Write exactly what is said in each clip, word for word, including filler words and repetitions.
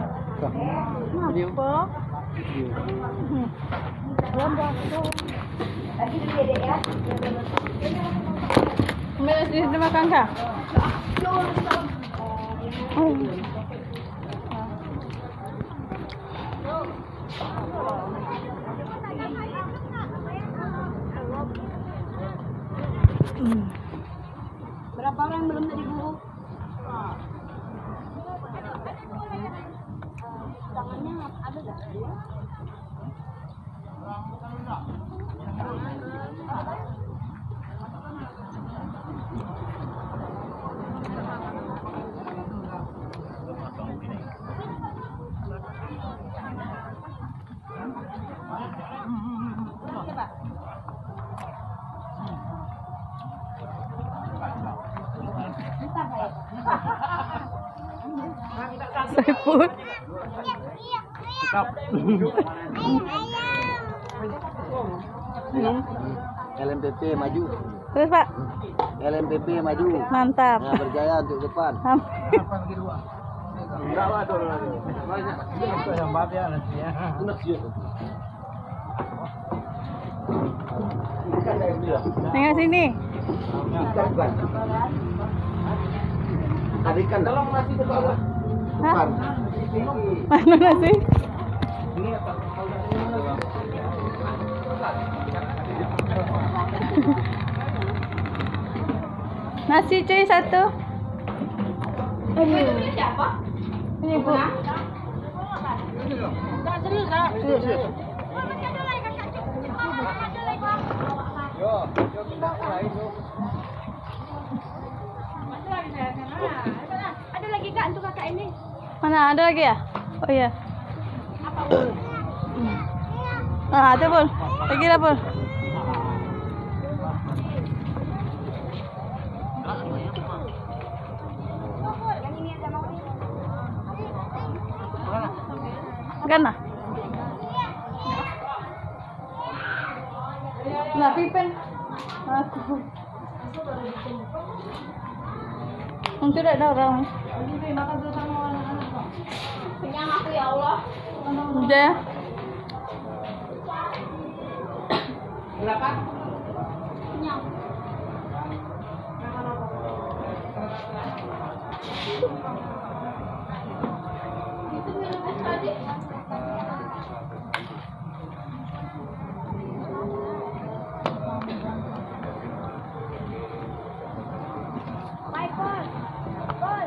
Kenapa? Ambil nasi di makan kah? Oh. Hmm. Berapa orang yang belum tadi guru? Tangannya ada nggak? Saiful. L M P P maju. Terus Pak. L M P P maju. Mantap. Nah, berjaya untuk depan. Enggak lah, turun lagi. Banyak. Yang maaf ya nanti ya. Tengok sini. Adikan. Tolong nasi depan. Hah? Mana nasi? Nasi cuy satu. Ini siapa? Ini Bu. Enggak serius, Kak. Serius. Yo, yo kita mulai yo. Ada lagi Kak untuk kakak ini. Mana ada lagi ya? Oh iya. Apa Bu? Ah, ada Pul. Lagi lah Pul. Yang ini aja mau nih. Kan lah. Nah, pipen. Aku. Untuk tidak ada orang. Kenyang aku ya Allah. Udah. Berapa? Kenyang. Itu minum es tadi. Michael. Michael.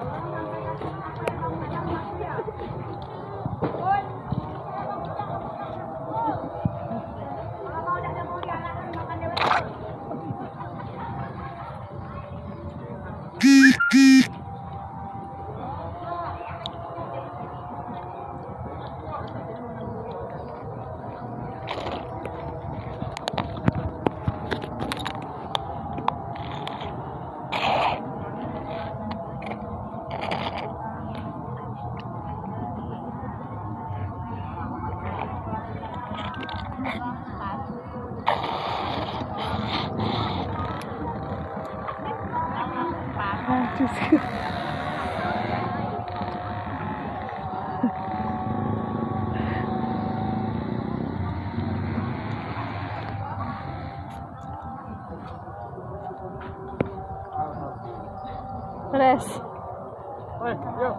Res. Oi, yuk.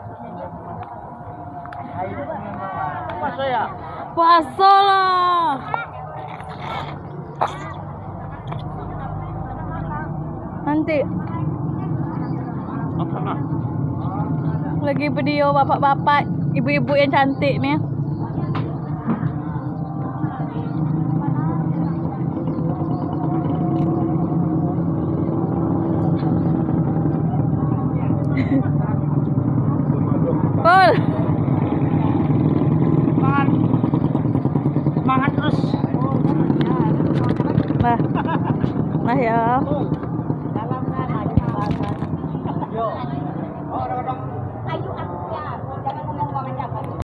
Puasa ya? Puasa lah. Nanti. Lagi video bapak-bapak, ibu-ibu yang cantik nih. Pul. Semangat. Semangat terus. Nah. Nah ya. Dalamnya maju bahasa. Yo. Oh,